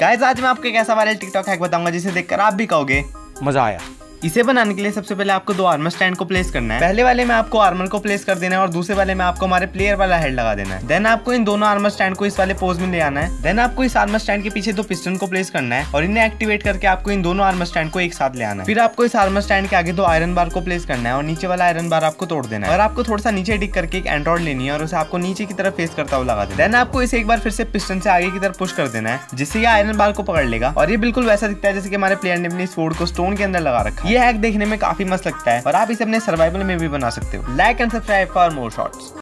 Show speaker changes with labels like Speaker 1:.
Speaker 1: Guys आज मैं आपको एक ऐसा वायरल टिकटॉक हैक बताऊंगा जिसे देखकर आप भी कहोगे मजा आया। इसे बनाने के लिए सबसे पहले आपको दो आर्मर स्टैंड को प्लेस करना है। पहले वाले में आपको आर्मर को प्लेस कर देना है और दूसरे वाले में आपको हमारे प्लेयर वाला हेड लगा देना है। देन आपको इन दोनों आर्मर स्टैंड को इस वाले पोज में ले आना है। देन आपको इस आर्मर स्टैंड के पीछे दो पिस्टन को प्लेस करना है और इन्हें एक्टिवेट करके आपको इन दोनों आर्मर स्टैंड को एक साथ ले आना है। फिर आपको इस आर्मर स्टैंड के आगे दो आयरन बार को प्लेस करना है और नीचे वाला आयरन बार आपको तोड़ देना है और आपको थोड़ा सा नीचे टिक करके एक एंड्रॉइड लेनी है और उसे आपको नीचे की तरफ फेस करता हुआ लगा देना है। देन आपको इसे एक बार फिर से पिस्टन से आगे की तरफ पुश कर देना है जिससे ये आयरन बार को पकड़ लेगा और ये बिल्कुल वैसा दिखता है जैसे कि हमारे प्लेयर ने अपनी स्वॉर्ड को स्टोन के अंदर लगा रखा है। ये हैक देखने में काफी मस्त लगता है और आप इसे अपने सर्वाइवल में भी बना सकते हो। Like and subscribe for more shots.